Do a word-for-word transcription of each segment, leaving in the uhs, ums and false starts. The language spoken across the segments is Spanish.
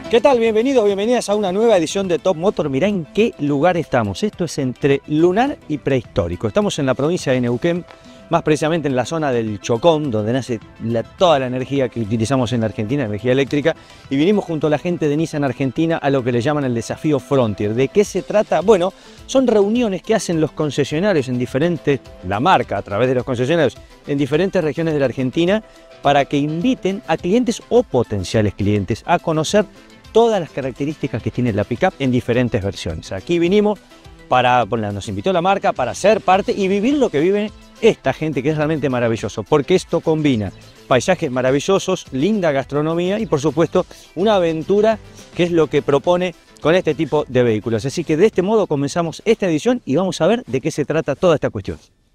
¿Qué tal? Bienvenidos, bienvenidas a una nueva edición de Top Motor. Mirá en qué lugar estamos. Esto es entre lunar y prehistórico. Estamos en la provincia de Neuquén, más precisamente en la zona del Chocón, donde nace la, toda la energía que utilizamos en la Argentina, energía eléctrica. Y vinimos junto a la gente de Nissan Argentina a lo que le llaman el desafío Frontier. ¿De qué se trata? Bueno, son reuniones que hacen los concesionarios en diferentes, la marca a través de los concesionarios, en diferentes regiones de la Argentina, para que inviten a clientes o potenciales clientes a conocer todas las características que tiene la pickup en diferentes versiones. Aquí vinimos para, bueno, nos invitó la marca para ser parte y vivir lo que vive esta gente, que es realmente maravilloso, porque esto combina paisajes maravillosos, linda gastronomía y por supuesto una aventura, que es lo que propone con este tipo de vehículos. Así que de este modo comenzamos esta edición y vamos a ver de qué se trata toda esta cuestión.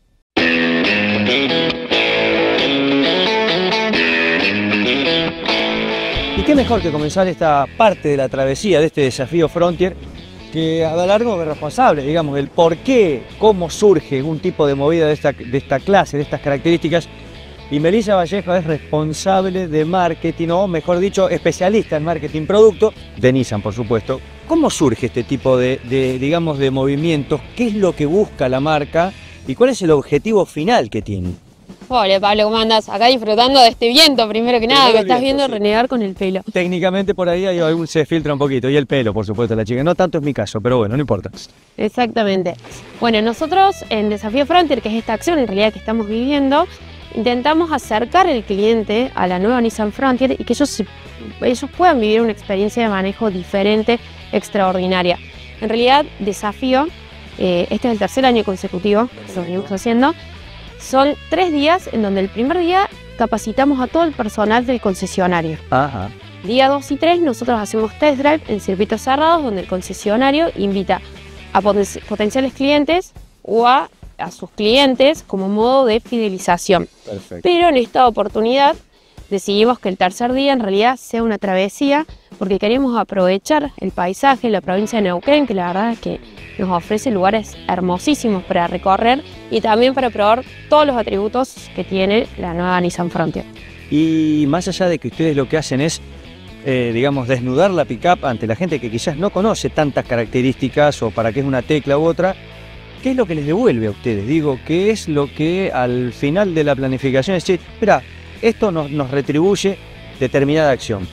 Y qué mejor que comenzar esta parte de la travesía de este desafío Frontier que a lo largo es responsable, digamos, el por qué, cómo surge un tipo de movida de esta, de esta clase, de estas características. Y Melissa Vallejo es responsable de marketing, o mejor dicho, especialista en marketing producto de Nissan, por supuesto. ¿Cómo surge este tipo de, de, digamos, de movimientos? ¿Qué es lo que busca la marca y cuál es el objetivo final que tiene? Hola Pablo, ¿cómo andás? Acá disfrutando de este viento, primero que nada, que estás viendo renegar con el pelo. Técnicamente por ahí hay algún, se filtra un poquito, y el pelo, por supuesto, la chica. No tanto es mi caso, pero bueno, no importa. Exactamente. Bueno, nosotros en Desafío Frontier, que es esta acción en realidad que estamos viviendo, intentamos acercar al cliente a la nueva Nissan Frontier y que ellos, se, ellos puedan vivir una experiencia de manejo diferente, extraordinaria. En realidad, Desafío, eh, este es el tercer año consecutivo que lo venimos haciendo. Son tres días en donde el primer día capacitamos a todo el personal del concesionario. Ajá. Día dos y tres nosotros hacemos test drive en circuitos cerrados donde el concesionario invita a poten potenciales clientes o a, a sus clientes como modo de fidelización. Perfecto. Pero en esta oportunidad decidimos que el tercer día en realidad sea una travesía porque queremos aprovechar el paisaje, la provincia de Neuquén, que la verdad es que nos ofrece lugares hermosísimos para recorrer y también para probar todos los atributos que tiene la nueva Nissan Frontier. Y más allá de que ustedes lo que hacen es, eh, digamos, desnudar la pickup ante la gente que quizás no conoce tantas características o para qué es una tecla u otra, ¿qué es lo que les devuelve a ustedes? Digo, ¿qué es lo que al final de la planificación es decir, espera, esto nos, nos retribuye determinada acción?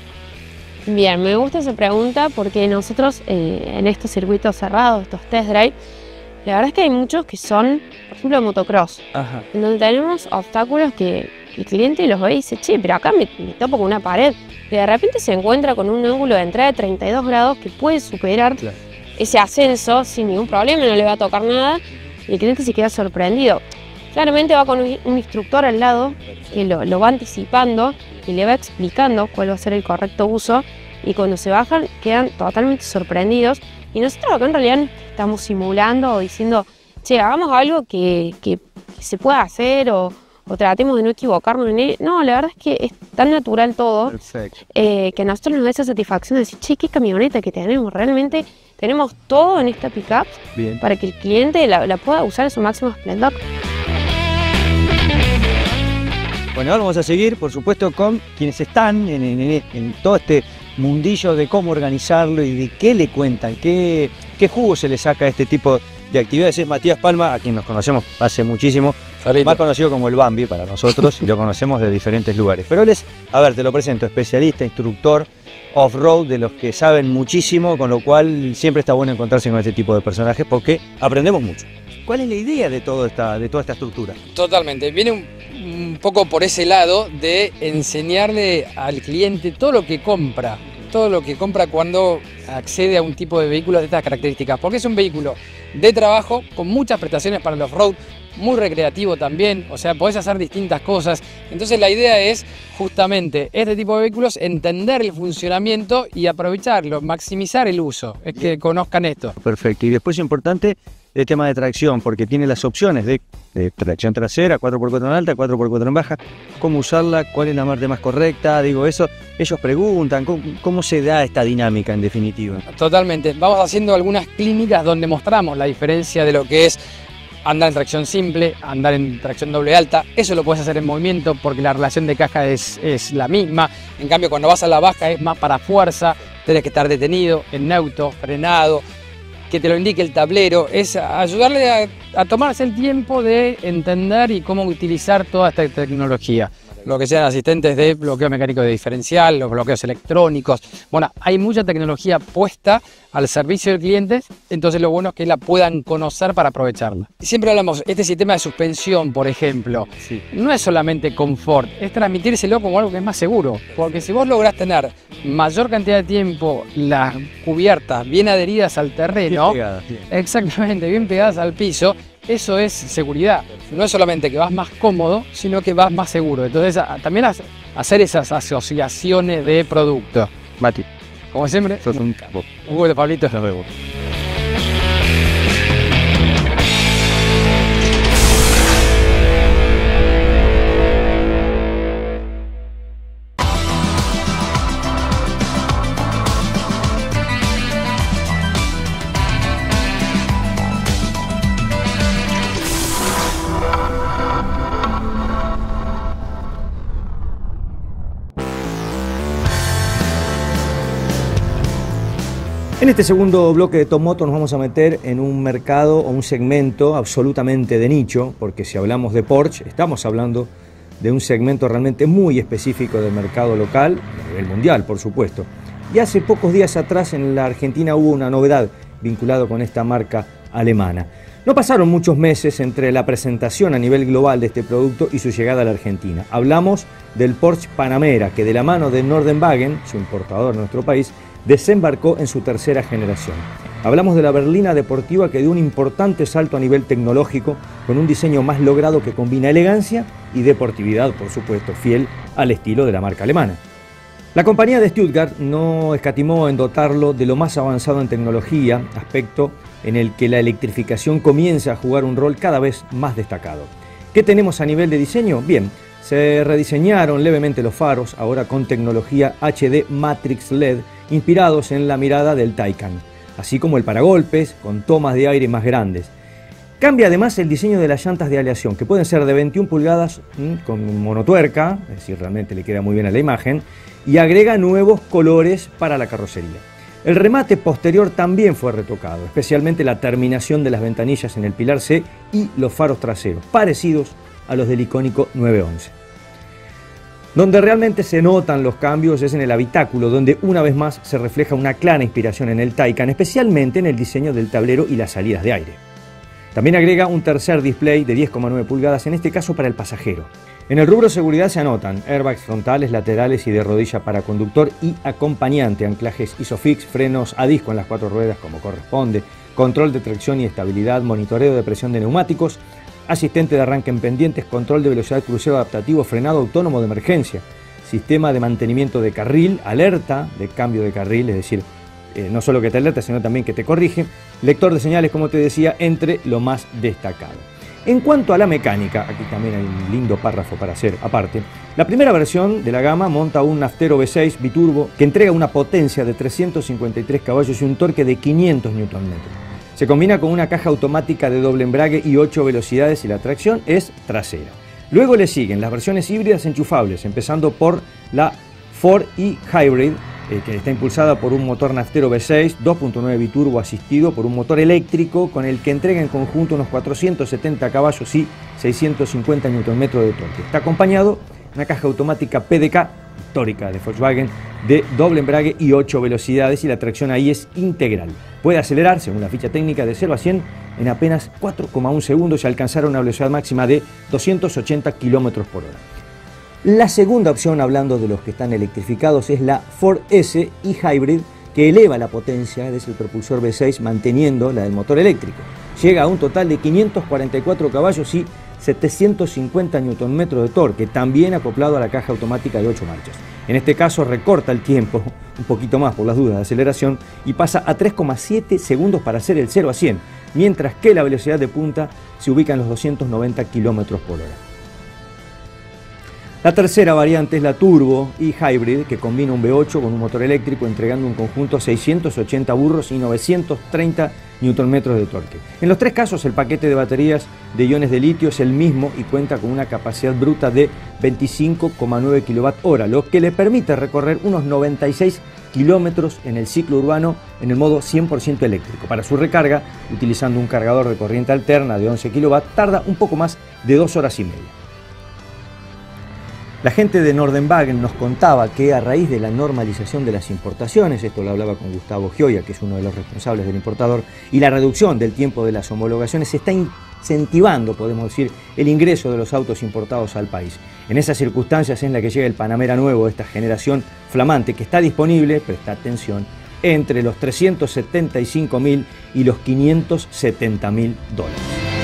Bien, me gusta esa pregunta porque nosotros eh, en estos circuitos cerrados, estos test drive, la verdad es que hay muchos que son, por ejemplo, motocross, Ajá. en donde tenemos obstáculos que el cliente los ve y dice, che, pero acá me, me topo con una pared, y de repente se encuentra con un ángulo de entrada de treinta y dos grados que puede superar claro. ese ascenso sin ningún problema, no le va a tocar nada, y el cliente se queda sorprendido. Claramente va con un, un instructor al lado que lo, lo va anticipando y le va explicando cuál va a ser el correcto uso y cuando se bajan quedan totalmente sorprendidos y nosotros acá en realidad estamos simulando o diciendo, che, hagamos algo que, que, que se pueda hacer o, o tratemos de no equivocarnos en él. No, la verdad es que es tan natural todo eh, que a nosotros nos da esa satisfacción de decir, che, qué camioneta que tenemos, realmente tenemos todo en esta pickup para que el cliente la, la pueda usar en su máximo esplendor. Bueno, ahora vamos a seguir, por supuesto, con quienes están en, en, en todo este mundillo de cómo organizarlo y de qué le cuentan, qué, qué jugo se le saca a este tipo de actividades. Es Matías Palma, a quien nos conocemos hace muchísimo, Salito. Más conocido como el Bambi para nosotros y lo conocemos de diferentes lugares. Pero él es, a ver, te lo presento, especialista, instructor, off-road, de los que saben muchísimo, con lo cual siempre está bueno encontrarse con este tipo de personajes porque aprendemos mucho. ¿Cuál es la idea de, todo esta, de toda esta estructura? Totalmente, viene un, un poco por ese lado de enseñarle al cliente todo lo que compra, todo lo que compra cuando accede a un tipo de vehículo de estas características, porque es un vehículo de trabajo con muchas prestaciones para el off-road, muy recreativo también, o sea, podés hacer distintas cosas. Entonces la idea es justamente este tipo de vehículos, entender el funcionamiento y aprovecharlo, maximizar el uso, es que conozcan esto. Perfecto, y después es importante el tema de tracción, porque tiene las opciones de, de tracción trasera, cuatro por cuatro en alta, cuatro por cuatro en baja, cómo usarla, cuál es la parte más correcta, digo eso, ellos preguntan, ¿cómo, cómo se da esta dinámica en definitiva? Totalmente, vamos haciendo algunas clínicas donde mostramos la diferencia de lo que es andar en tracción simple, andar en tracción doble alta, eso lo puedes hacer en movimiento porque la relación de caja es, es la misma. En cambio, cuando vas a la baja es más para fuerza, tenés que estar detenido, en neutro, frenado, que te lo indique el tablero, es ayudarle a, a tomarse el tiempo de entender y cómo utilizar toda esta tecnología. Lo que sean asistentes de bloqueo mecánico de diferencial, los bloqueos electrónicos. Bueno, hay mucha tecnología puesta al servicio del cliente, entonces lo bueno es que la puedan conocer para aprovecharla. Siempre hablamos, este sistema de suspensión, por ejemplo, sí, no es solamente confort, es transmitírselo como algo que es más seguro. Porque si vos lográs tener mayor cantidad de tiempo las cubiertas bien adheridas al terreno, bien pegadas, bien. Exactamente, bien pegadas al piso, eso es seguridad. No es solamente que vas más cómodo, sino que vas más seguro. Entonces, a, también a, hacer esas asociaciones de productos. Mati, como siempre, sos un capo. Un gusto, Pablito. Nos vemos. En este segundo bloque de Top Moto nos vamos a meter en un mercado o un segmento absolutamente de nicho, porque si hablamos de Porsche, estamos hablando de un segmento realmente muy específico del mercado local, a nivel mundial, por supuesto. Y hace pocos días atrás en la Argentina hubo una novedad vinculada con esta marca alemana. No pasaron muchos meses entre la presentación a nivel global de este producto y su llegada a la Argentina. Hablamos del Porsche Panamera, que de la mano de Nordenwagen, su importador en nuestro país, desembarcó en su tercera generación. Hablamos de la berlina deportiva que dio un importante salto a nivel tecnológico con un diseño más logrado que combina elegancia y deportividad, por supuesto, fiel al estilo de la marca alemana. La compañía de Stuttgart no escatimó en dotarlo de lo más avanzado en tecnología, aspecto en el que la electrificación comienza a jugar un rol cada vez más destacado. ¿Qué tenemos a nivel de diseño? Bien, se rediseñaron levemente los faros, ahora con tecnología H D Matrix L E D, inspirados en la mirada del Taycan, así como el paragolpes con tomas de aire más grandes. Cambia además el diseño de las llantas de aleación, que pueden ser de veintiuna pulgadas mmm, con monotuerca, es decir, realmente le queda muy bien a la imagen, y agrega nuevos colores para la carrocería. El remate posterior también fue retocado, especialmente la terminación de las ventanillas en el pilar C y los faros traseros, parecidos a los del icónico nueve once. Donde realmente se notan los cambios es en el habitáculo, donde una vez más se refleja una clara inspiración en el Taycan, especialmente en el diseño del tablero y las salidas de aire. También agrega un tercer display de diez coma nueve pulgadas, en este caso para el pasajero. En el rubro seguridad se anotan airbags frontales, laterales y de rodilla para conductor y acompañante, anclajes ISOFIX, frenos a disco en las cuatro ruedas como corresponde, control de tracción y estabilidad, monitoreo de presión de neumáticos, asistente de arranque en pendientes, control de velocidad crucero adaptativo, frenado autónomo de emergencia, sistema de mantenimiento de carril, alerta de cambio de carril, es decir, eh, no solo que te alerta, sino también que te corrige, lector de señales, como te decía, entre lo más destacado. En cuanto a la mecánica, aquí también hay un lindo párrafo para hacer aparte, la primera versión de la gama monta un Naftero V seis biturbo que entrega una potencia de trescientos cincuenta y tres caballos y un torque de quinientos newton metros. Se combina con una caja automática de doble embrague y ocho velocidades y la tracción es trasera. Luego le siguen las versiones híbridas enchufables, empezando por la cuatro e Hybrid, eh, que está impulsada por un motor Naftero V seis, dos punto nueve biturbo asistido por un motor eléctrico con el que entrega en conjunto unos cuatrocientos setenta caballos y seiscientos cincuenta newton metros de torque. Está acompañado de una caja automática P D K, histórica de Volkswagen, de doble embrague y ocho velocidades y la tracción ahí es integral. Puede acelerar, según la ficha técnica, de cero a cien en apenas cuatro coma uno segundos y alcanzar una velocidad máxima de doscientos ochenta kilómetros por hora. La segunda opción, hablando de los que están electrificados, es la cuatro S e Hybrid, que eleva la potencia desde el propulsor V seis manteniendo la del motor eléctrico. Llega a un total de quinientos cuarenta y cuatro caballos y setecientos cincuenta newton metros de torque, también acoplado a la caja automática de ocho marchas. En este caso recorta el tiempo, un poquito más por las dudas de aceleración, y pasa a tres coma siete segundos para hacer el cero a cien, mientras que la velocidad de punta se ubica en los doscientos noventa kilómetros por hora. La tercera variante es la Turbo e Hybrid, que combina un V ocho con un motor eléctrico, entregando un conjunto seiscientos ochenta burros y novecientos treinta newton metros de torque. En los tres casos el paquete de baterías de iones de litio es el mismo y cuenta con una capacidad bruta de veinticinco coma nueve kilowatt hora, lo que le permite recorrer unos noventa y seis kilómetros en el ciclo urbano en el modo cien por ciento eléctrico. Para su recarga, utilizando un cargador de corriente alterna de once kilovatios, tarda un poco más de dos horas y media. La gente de Nordenwagen nos contaba que a raíz de la normalización de las importaciones, esto lo hablaba con Gustavo Gioia, que es uno de los responsables del importador, y la reducción del tiempo de las homologaciones, se está incentivando, podemos decir, el ingreso de los autos importados al país. En esas circunstancias es en la que llega el Panamera nuevo, esta generación flamante, que está disponible, presta atención, entre los trescientos setenta y cinco mil y los quinientos setenta mil dólares.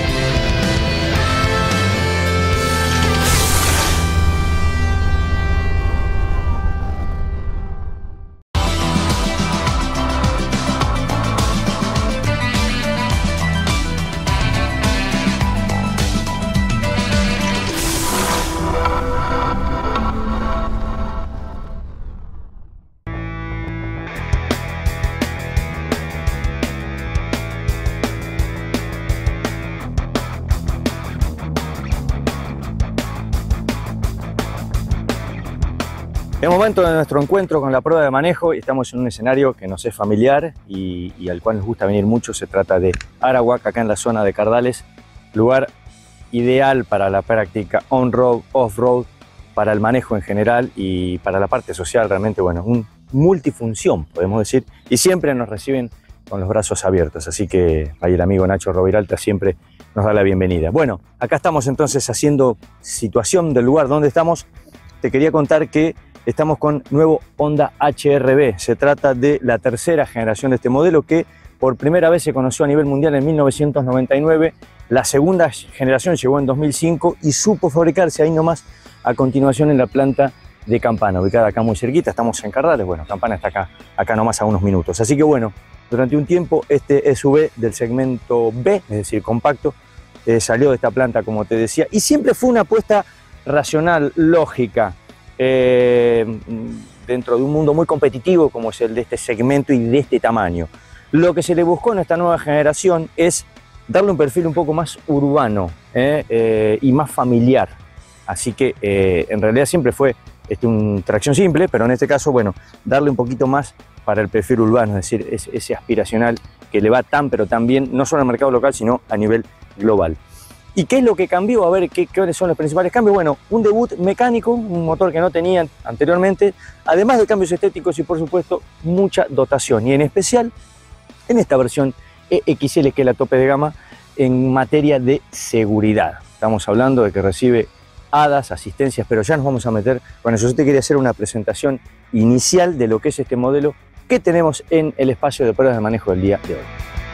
Es momento de nuestro encuentro con la prueba de manejo y estamos en un escenario que nos es familiar y, y al cual nos gusta venir mucho. Se trata de Arawak, acá en la zona de Cardales, lugar ideal para la práctica on-road, off-road, para el manejo en general y para la parte social. Realmente, bueno, un multifunción, podemos decir, y siempre nos reciben con los brazos abiertos, así que ahí el amigo Nacho Roviralta siempre nos da la bienvenida. Bueno, acá estamos entonces haciendo situación del lugar donde estamos. Te quería contar que estamos con nuevo Honda H R V. Se trata de la tercera generación de este modelo que por primera vez se conoció a nivel mundial en mil novecientos noventa y nueve. La segunda generación llegó en dos mil cinco y supo fabricarse ahí nomás a continuación en la planta de Campana, ubicada acá muy cerquita. Estamos en Cardales, bueno, Campana está acá, acá nomás a unos minutos. Así que bueno, durante un tiempo este S U V del segmento B, es decir, compacto, eh, salió de esta planta, como te decía, y siempre fue una apuesta racional, lógica, Eh, dentro de un mundo muy competitivo como es el de este segmento y de este tamaño. Lo que se le buscó en esta nueva generación es darle un perfil un poco más urbano eh, eh, y más familiar. Así que eh, en realidad siempre fue este, una tracción simple, pero en este caso, bueno, darle un poquito más para el perfil urbano, es decir, ese, ese aspiracional que le va tan pero tan bien, no solo al mercado local, sino a nivel global. ¿Y qué es lo que cambió? A ver, ¿qué, ¿cuáles son los principales cambios? Bueno, un debut mecánico, un motor que no tenían anteriormente, además de cambios estéticos y, por supuesto, mucha dotación. Y en especial, en esta versión E X L, que es la tope de gama, en materia de seguridad. Estamos hablando de que recibe A D A S, asistencias, pero ya nos vamos a meter con eso. Yo te quería hacer una presentación inicial de lo que es este modelo que tenemos en el espacio de pruebas de manejo del día de hoy.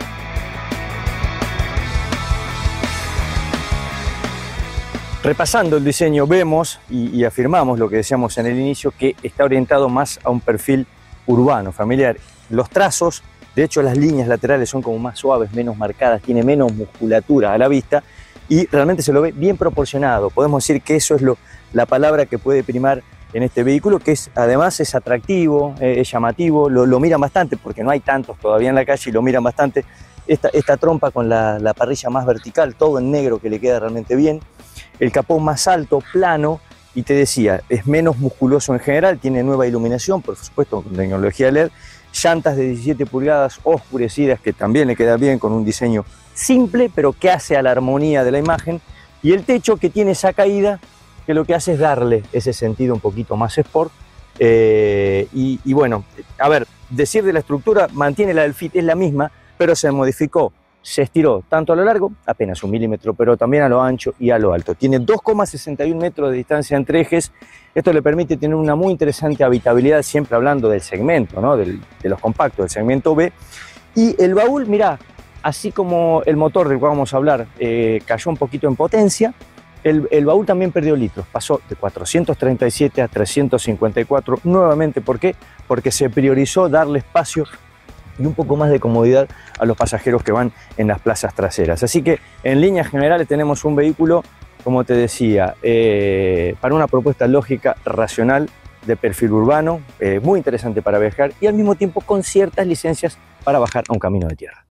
Repasando el diseño vemos y, y afirmamos lo que decíamos en el inicio, que está orientado más a un perfil urbano, familiar. Los trazos, de hecho las líneas laterales son como más suaves, menos marcadas, tiene menos musculatura a la vista y realmente se lo ve bien proporcionado. Podemos decir que eso es lo, la palabra que puede primar en este vehículo, que es, además es atractivo, eh, es llamativo, lo, lo miran bastante porque no hay tantos todavía en la calle y lo miran bastante. Esta, esta trompa con la, la parrilla más vertical, todo en negro que le queda realmente bien. El capó más alto, plano, y te decía, es menos musculoso en general, tiene nueva iluminación, por supuesto con tecnología L E D, llantas de diecisiete pulgadas oscurecidas que también le queda bien con un diseño simple, pero que hace a la armonía de la imagen, y el techo que tiene esa caída, que lo que hace es darle ese sentido un poquito más sport, eh, y, y bueno, a ver, decir de la estructura, mantiene la del Fit, es la misma, pero se modificó. Se estiró tanto a lo largo, apenas un milímetro, pero también a lo ancho y a lo alto. Tiene dos coma sesenta y un metros de distancia entre ejes. Esto le permite tener una muy interesante habitabilidad, siempre hablando del segmento, ¿no? del, de los compactos, del segmento B. Y el baúl, mirá, así como el motor del cual vamos a hablar eh, cayó un poquito en potencia, el, el baúl también perdió litros. Pasó de cuatrocientos treinta y siete a trescientos cincuenta y cuatro nuevamente. ¿Por qué? Porque se priorizó darle espacio y un poco más de comodidad a los pasajeros que van en las plazas traseras. Así que en líneas generales tenemos un vehículo, como te decía, eh, para una propuesta lógica, racional, de perfil urbano, eh, muy interesante para viajar y al mismo tiempo con ciertas licencias para bajar a un camino de tierra.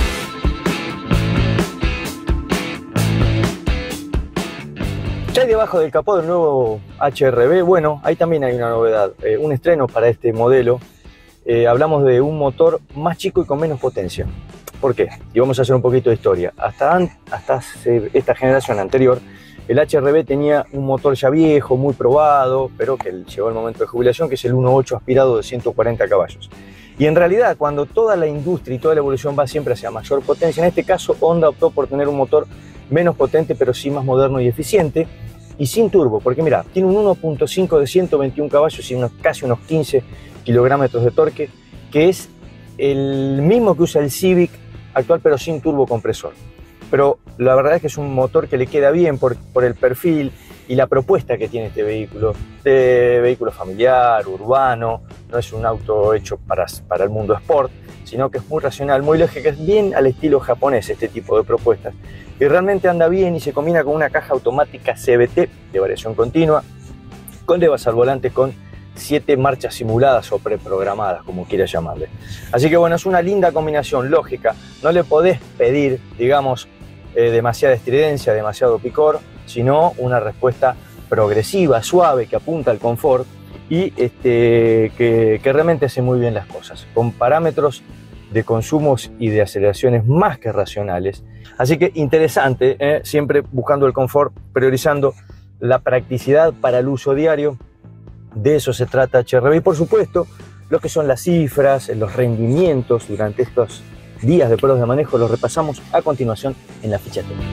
¿Qué hay debajo del capó del nuevo H R V? Bueno, ahí también hay una novedad, eh, un estreno para este modelo. eh, hablamos de un motor más chico y con menos potencia. ¿Por qué? Y vamos a hacer un poquito de historia. Hasta, hasta esta generación anterior, el H R V tenía un motor ya viejo, muy probado, pero que llegó el momento de jubilación, que es el uno punto ocho aspirado de ciento cuarenta caballos. Y en realidad, cuando toda la industria y toda la evolución va siempre hacia mayor potencia, en este caso Honda optó por tener un motor menos potente, pero sí más moderno y eficiente, y sin turbo, porque mira, tiene un uno punto cinco de ciento veintiún caballos y unos, casi unos quince kilogramos de torque, que es el mismo que usa el Civic actual, pero sin turbo compresor. Pero la verdad es que es un motor que le queda bien por, por el perfil y la propuesta que tiene este vehículo, de vehículo familiar, urbano. No es un auto hecho para, para el mundo sport, sino que es muy racional, muy lógico, es bien al estilo japonés este tipo de propuestas. Y realmente anda bien y se combina con una caja automática C V T de variación continua, con levas al volante con siete marchas simuladas o preprogramadas, como quieras llamarle. Así que bueno, es una linda combinación lógica. No le podés pedir, digamos, eh, demasiada estridencia, demasiado picor, sino una respuesta progresiva, suave, que apunta al confort y este, que, que realmente hace muy bien las cosas, con parámetros de consumos y de aceleraciones más que racionales. Así que interesante, ¿eh? Siempre buscando el confort, priorizando la practicidad para el uso diario. De eso se trata H R V y por supuesto lo que son las cifras, los rendimientos durante estos días de pruebas de manejo los repasamos a continuación en la ficha técnica.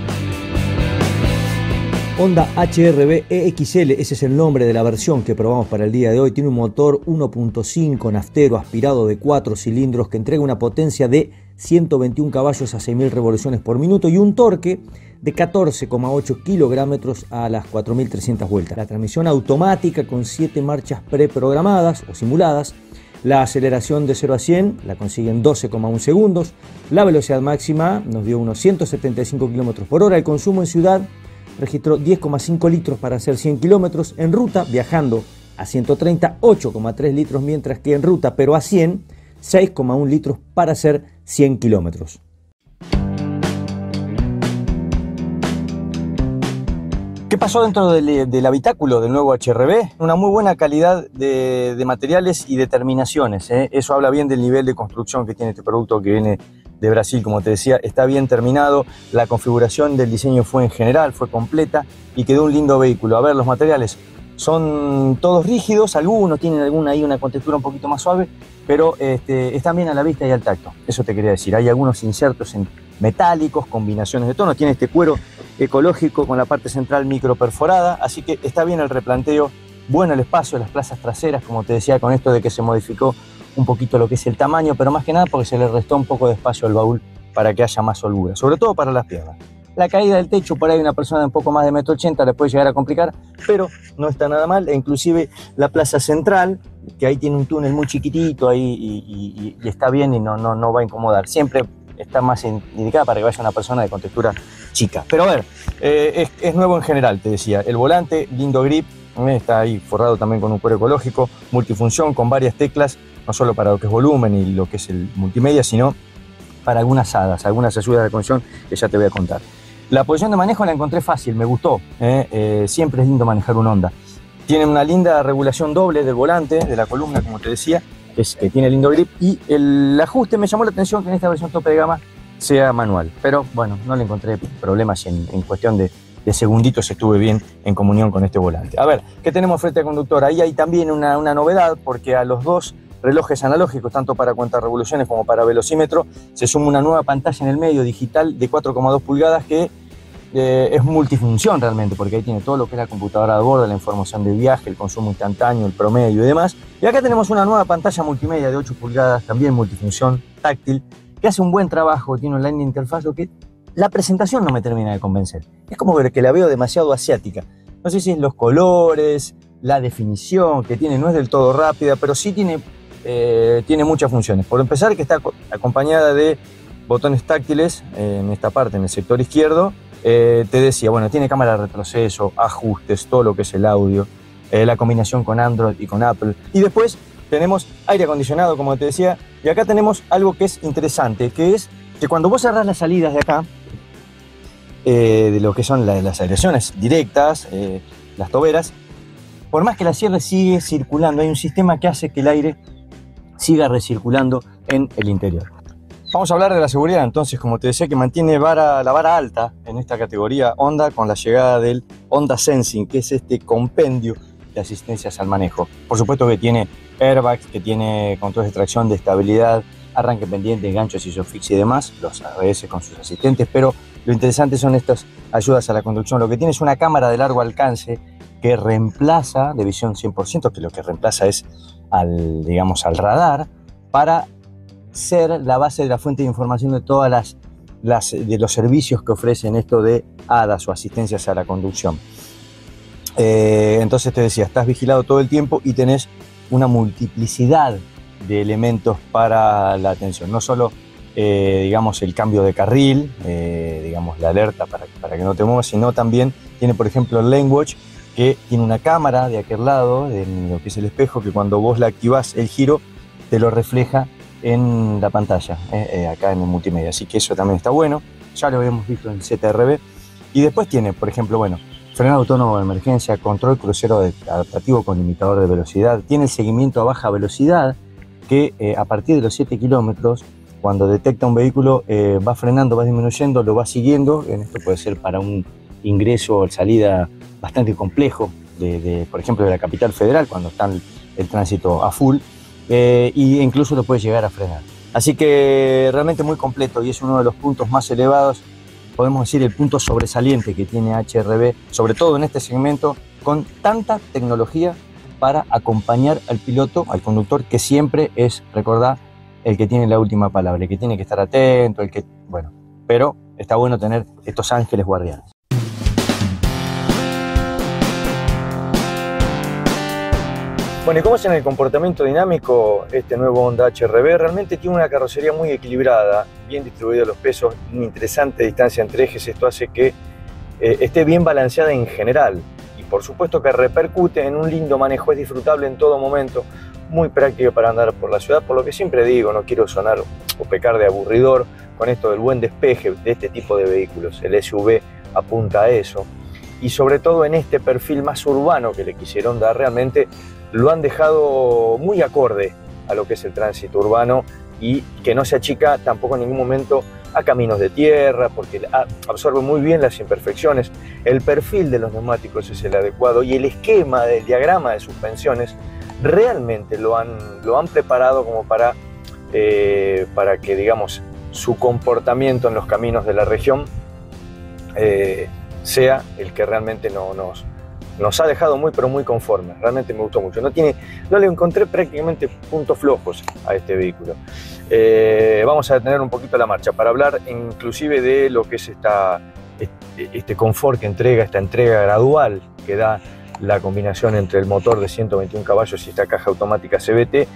Honda H R V E X L, ese es el nombre de la versión que probamos para el día de hoy. Tiene un motor uno punto cinco naftero aspirado de cuatro cilindros que entrega una potencia de ciento veintiún caballos a seis mil revoluciones por minuto y un torque de catorce coma ocho kilogramos a las cuatro mil trescientas vueltas. La transmisión automática con siete marchas preprogramadas o simuladas. La aceleración de cero a cien la consigue en doce coma uno segundos. La velocidad máxima nos dio unos ciento setenta y cinco kilómetros por hora. El consumo en ciudad registró diez coma cinco litros para hacer cien kilómetros. En ruta, viajando a ciento treinta, ocho coma tres litros, mientras que en ruta, pero a cien, seis coma uno litros para hacer cien kilómetros. ¿Qué pasó dentro del, del habitáculo del nuevo H R V? Una muy buena calidad de, de materiales y de terminaciones, ¿eh? Eso habla bien del nivel de construcción que tiene este producto que viene de Brasil, como te decía. Está bien terminado, la configuración del diseño fue en general, fue completa y quedó un lindo vehículo. A ver, los materiales son todos rígidos, algunos tienen alguna ahí una contextura un poquito más suave, pero este, están bien a la vista y al tacto. Eso te quería decir. Hay algunos insertos en metálicos, combinaciones de tonos. Tiene este cuero ecológico con la parte central micro perforada, así que está bien el replanteo, bueno el espacio, las plazas traseras, como te decía, con esto de que se modificó un poquito lo que es el tamaño, pero más que nada porque se le restó un poco de espacio al baúl para que haya más holgura, sobre todo para las piernas. La caída del techo, por ahí una persona de un poco más de metro ochenta le puede llegar a complicar, pero no está nada mal. E inclusive la plaza central, que ahí tiene un túnel muy chiquitito ahí y, y, y está bien y no, no, no va a incomodar. Siempre está más indicada para que vaya una persona de contextura chica. Pero a ver, eh, es, es nuevo en general, te decía. El volante, lindo grip, eh, está ahí forrado también con un cuero ecológico, multifunción con varias teclas, no solo para lo que es volumen y lo que es el multimedia, sino para algunas hadas, algunas ayudas de conexión que ya te voy a contar. La posición de manejo la encontré fácil, me gustó. Eh, eh, siempre es lindo manejar un Honda. Tiene una linda regulación doble del volante, de la columna, como te decía, que, es, que tiene lindo grip. Y el ajuste me llamó la atención que en esta versión tope de gama sea manual. Pero bueno, no le encontré problemas y en, en cuestión de, de segunditos estuve bien en comunión con este volante. A ver, ¿qué tenemos frente al conductor? Ahí hay también una, una novedad, porque a los dos relojes analógicos, tanto para cuentas revoluciones como para velocímetro, se suma una nueva pantalla en el medio digital de cuatro coma dos pulgadas que eh, es multifunción realmente, porque ahí tiene todo lo que es la computadora de bordo, la información de viaje, el consumo instantáneo, el promedio y demás. Y acá tenemos una nueva pantalla multimedia de ocho pulgadas, también multifunción, táctil, que hace un buen trabajo, tiene online de interfaz, lo que la presentación no me termina de convencer. Es como ver que la veo demasiado asiática. No sé si es los colores, la definición que tiene, no es del todo rápida, pero sí tiene, eh, tiene muchas funciones. Por empezar, que está acompañada de botones táctiles eh, en esta parte, en el sector izquierdo. Eh, te decía, bueno, tiene cámara de retroceso, ajustes, todo lo que es el audio, eh, la combinación con Android y con Apple. Y después tenemos aire acondicionado, como te decía, y acá tenemos algo que es interesante, que es que cuando vos cerrás las salidas de acá, eh, de lo que son la, las aireaciones directas, eh, las toberas, por más que la cierre sigue circulando, hay un sistema que hace que el aire siga recirculando en el interior. Vamos a hablar de la seguridad entonces, como te decía, que mantiene vara, la vara alta en esta categoría Honda con la llegada del Honda Sensing, que es este compendio de asistencias al manejo. Por supuesto que tiene airbags, que tiene controles de tracción, de estabilidad, arranque pendiente, ganchos, isofix y demás, los A B S con sus asistentes, pero lo interesante son estas ayudas a la conducción. Lo que tiene es una cámara de largo alcance que reemplaza, de visión cien por ciento, que lo que reemplaza es al, digamos, al radar, para ser la base de la fuente de información de todas las, las de los servicios que ofrecen esto de A D A S o asistencias a la conducción. Eh, entonces te decía, estás vigilado todo el tiempo y tenés una multiplicidad de elementos para la atención. No solo, eh, digamos, el cambio de carril, eh, digamos, la alerta para, para que no te muevas, sino también tiene, por ejemplo, el Lane Watch, que tiene una cámara de aquel lado, en lo que es el espejo, que cuando vos la activás, el giro te lo refleja en la pantalla, eh, eh, acá en el multimedia. Así que eso también está bueno. Ya lo habíamos visto en Z R B. Y después tiene, por ejemplo, bueno, frenado autónomo de emergencia, control crucero adaptativo con limitador de velocidad. Tiene el seguimiento a baja velocidad, que eh, a partir de los siete kilómetros, cuando detecta un vehículo, eh, va frenando, va disminuyendo, lo va siguiendo. En esto puede ser para un ingreso o salida bastante complejo, de, de, por ejemplo, de la capital federal, cuando está el, el tránsito a full. Eh, y incluso lo puede llegar a frenar. Así que realmente muy completo y es uno de los puntos más elevados, podemos decir el punto sobresaliente que tiene H R B, sobre todo en este segmento, con tanta tecnología para acompañar al piloto, al conductor, que siempre es, recordad, el que tiene la última palabra, el que tiene que estar atento, el que, bueno, pero está bueno tener estos ángeles guardianes. Bueno, ¿y cómo es en el comportamiento dinámico este nuevo Honda H R B? Realmente tiene una carrocería muy equilibrada, bien distribuida los pesos, una interesante distancia entre ejes. Esto hace que eh, esté bien balanceada en general y por supuesto que repercute en un lindo manejo, es disfrutable en todo momento, muy práctico para andar por la ciudad, por lo que siempre digo, no quiero sonar o pecar de aburridor con esto del buen despeje de este tipo de vehículos. El S U V apunta a eso y sobre todo en este perfil más urbano que le quisieron dar, realmente lo han dejado muy acorde a lo que es el tránsito urbano y que no se achica tampoco en ningún momento a caminos de tierra, porque absorbe muy bien las imperfecciones. El perfil de los neumáticos es el adecuado y el esquema del diagrama de suspensiones realmente lo han, lo han preparado como para, eh, para que, digamos, su comportamiento en los caminos de la región eh, sea el que realmente no, nos, nos ha dejado muy pero muy conformes. Realmente me gustó mucho. No, tiene, no le encontré prácticamente puntos flojos a este vehículo. Eh, vamos a detener un poquito la marcha para hablar inclusive de lo que es esta, este, este confort que entrega, esta entrega gradual que da la combinación entre el motor de ciento veintiún caballos y esta caja automática C V T.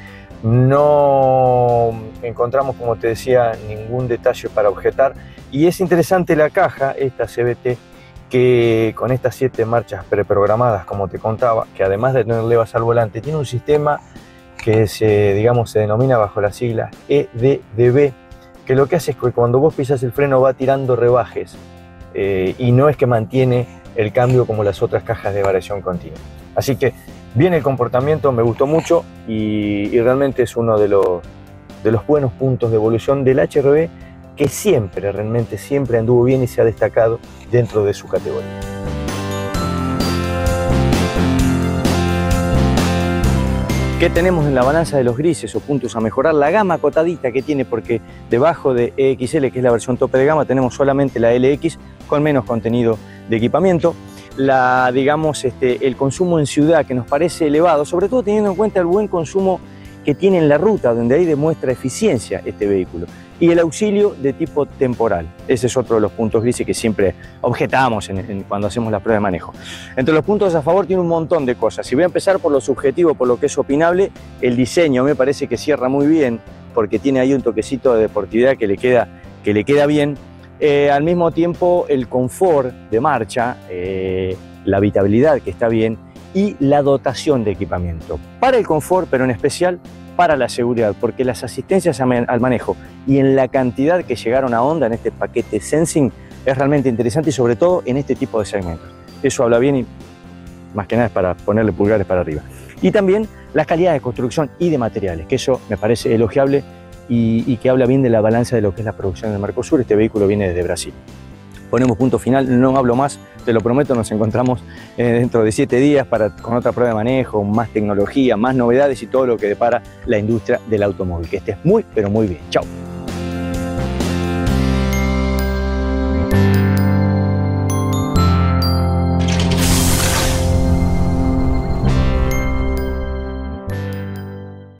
No encontramos, como te decía, ningún detalle para objetar y es interesante la caja, esta C V T, que con estas siete marchas preprogramadas, como te contaba, que además de tener levas al volante, tiene un sistema que se, digamos, se denomina bajo la sigla E D D B, que lo que hace es que cuando vos pisas el freno va tirando rebajes eh, y no es que mantiene el cambio como las otras cajas de variación continua. Así que bien el comportamiento, me gustó mucho y, y realmente es uno de los, de los buenos puntos de evolución del H R B, que siempre, realmente siempre anduvo bien y se ha destacado dentro de su categoría. ¿Qué tenemos en la balanza de los grises o puntos a mejorar? La gama acotadita que tiene, porque debajo de E X L, que es la versión tope de gama, tenemos solamente la L X con menos contenido de equipamiento. La, digamos, este, el consumo en ciudad, que nos parece elevado, sobre todo teniendo en cuenta el buen consumo que tiene en la ruta, donde ahí demuestra eficiencia este vehículo. Y el auxilio de tipo temporal. Ese es otro de los puntos grises que siempre objetamos en, en, cuando hacemos la prueba de manejo. Entre los puntos a favor tiene un montón de cosas. Si voy a empezar por lo subjetivo, por lo que es opinable, el diseño me parece que cierra muy bien, porque tiene ahí un toquecito de deportividad que le queda, que le queda bien. Eh, al mismo tiempo, el confort de marcha, eh, la habitabilidad que está bien y la dotación de equipamiento. Para el confort, pero en especial para la seguridad, porque las asistencias al manejo y en la cantidad que llegaron a Honda en este paquete Sensing es realmente interesante y sobre todo en este tipo de segmentos. Eso habla bien y más que nada es para ponerle pulgares para arriba. Y también las calidades de construcción y de materiales, que eso me parece elogiable y, y que habla bien de la balanza de lo que es la producción del Mercosur. Este vehículo viene desde Brasil. Ponemos punto final, no hablo más, te lo prometo, nos encontramos eh, dentro de siete días para, con otra prueba de manejo, más tecnología, más novedades y todo lo que depara la industria del automóvil. Que estés muy, pero muy bien. Chao.